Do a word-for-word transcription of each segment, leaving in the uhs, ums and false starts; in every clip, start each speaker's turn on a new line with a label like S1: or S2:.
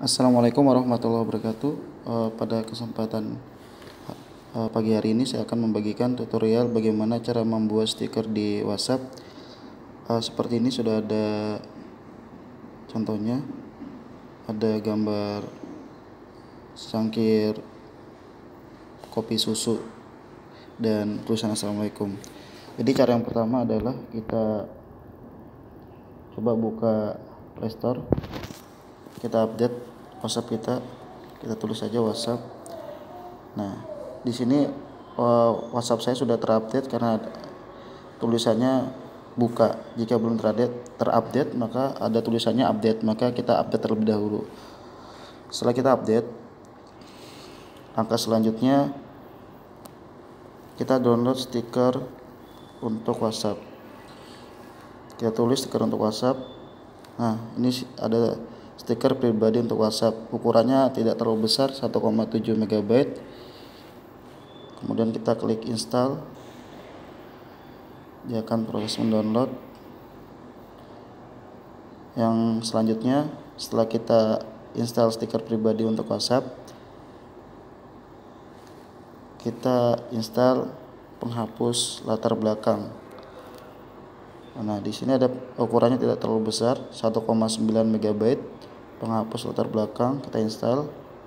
S1: Assalamualaikum warahmatullahi wabarakatuh. Uh, pada kesempatan uh, pagi hari ini saya akan membagikan tutorial bagaimana cara membuat stiker di WhatsApp. Uh, seperti ini sudah ada contohnya, ada gambar cangkir kopi susu dan tulisan Assalamualaikum. Jadi cara yang pertama adalah kita coba buka Playstore, kita update WhatsApp kita, kita tulis saja WhatsApp. Nah, di sini uh, WhatsApp saya sudah terupdate karena tulisannya buka. Jika belum terupdate, terupdate maka ada tulisannya update, maka kita update terlebih dahulu. Setelah kita update, langkah selanjutnya kita download stiker untuk WhatsApp. Kita tulis stiker untuk WhatsApp. Nah, ini ada stiker pribadi untuk WhatsApp, ukurannya tidak terlalu besar, satu koma tujuh megabyte. Kemudian kita klik install, dia akan proses mendownload. Yang selanjutnya, setelah kita install stiker pribadi untuk WhatsApp, kita install penghapus latar belakang. Nah, di sini ada ukurannya tidak terlalu besar, satu koma sembilan megabyte. Penghapus latar belakang, kita install.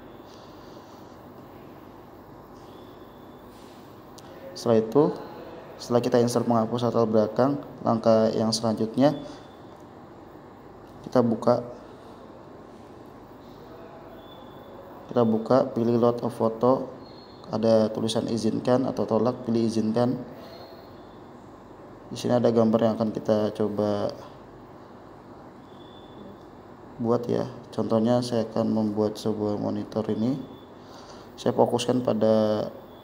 S1: Setelah itu, setelah kita install penghapus latar belakang, langkah yang selanjutnya kita buka kita buka pilih load of photo, ada tulisan izinkan atau tolak, pilih izinkan. Di sini ada gambar yang akan kita coba buat ya. Contohnya saya akan membuat sebuah monitor ini. Saya fokuskan pada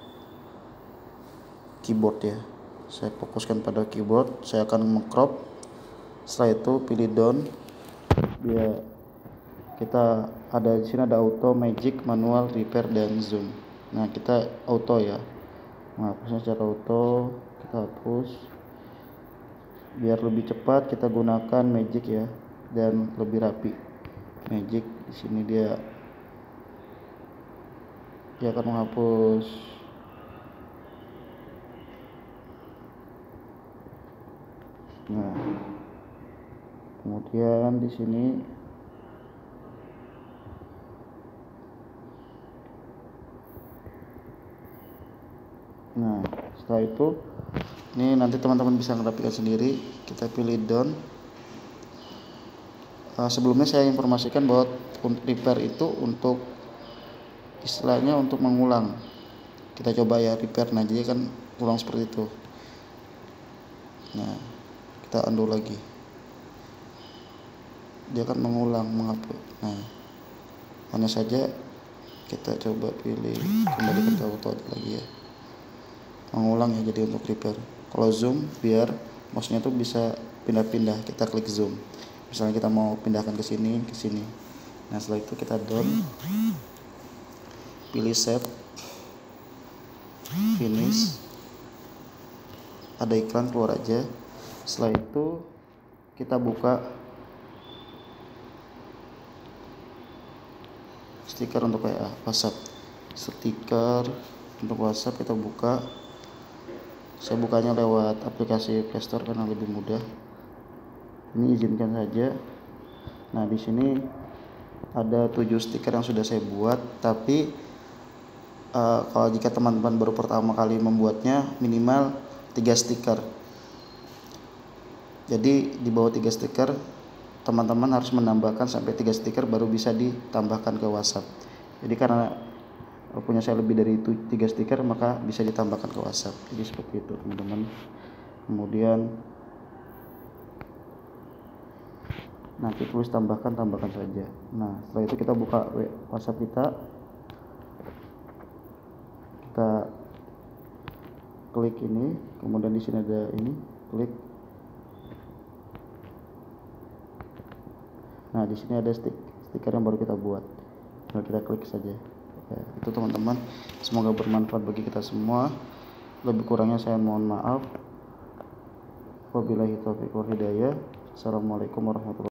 S1: keyboard ya. Saya fokuskan pada keyboard. Saya akan mengcrop. Setelah itu pilih down. Dia kita ada di sini ada auto, magic, manual, repair dan zoom. Nah, kita auto ya. Menghapusnya secara auto, kita hapus. Biar lebih cepat kita gunakan magic ya, dan lebih rapi. Magic di sini dia dia akan menghapus nah kemudian di sini nah setelah itu ini nanti teman-teman bisa ngerapikan sendiri. Kita pilih down. Uh, sebelumnya saya informasikan bahwa repair itu untuk istilahnya untuk mengulang. Kita coba ya repair, nah jadi kan ulang seperti itu. Nah, kita undo lagi, dia akan mengulang, menghapus. Nah, hanya saja kita coba pilih kembalikan ke auto lagi ya, mengulang ya, jadi untuk repair. Kalau zoom biar mouse-nya tuh bisa pindah-pindah, kita klik zoom. Misalnya kita mau pindahkan ke sini, ke sini. Nah, setelah itu kita down, pilih save, finish. Ada iklan keluar aja. Setelah itu kita buka stiker untuk WhatsApp. Stiker untuk WhatsApp kita buka. Saya bukanya lewat aplikasi Playstore karena lebih mudah. Ini izinkan saja. Nah, di sini ada tujuh stiker yang sudah saya buat, tapi uh, kalau jika teman-teman baru pertama kali membuatnya, minimal tiga stiker. Jadi di bawah tiga stiker, teman-teman harus menambahkan sampai tiga stiker baru bisa ditambahkan ke WhatsApp. Jadi karena punya saya lebih dari itu tiga stiker, maka bisa ditambahkan ke WhatsApp. Jadi seperti itu, teman-teman. Kemudian nanti tulis tambahkan, tambahkan saja. Nah, setelah itu kita buka WhatsApp kita, kita klik ini, kemudian di sini ada ini, klik. Nah, di sini ada stik stiker yang baru kita buat. Nah, kita klik saja. Ya, itu teman-teman. Semoga bermanfaat bagi kita semua. Lebih kurangnya saya mohon maaf. Wabillahi taufiq wal hidayah. Assalamualaikum warahmatullahi wabarakatuh.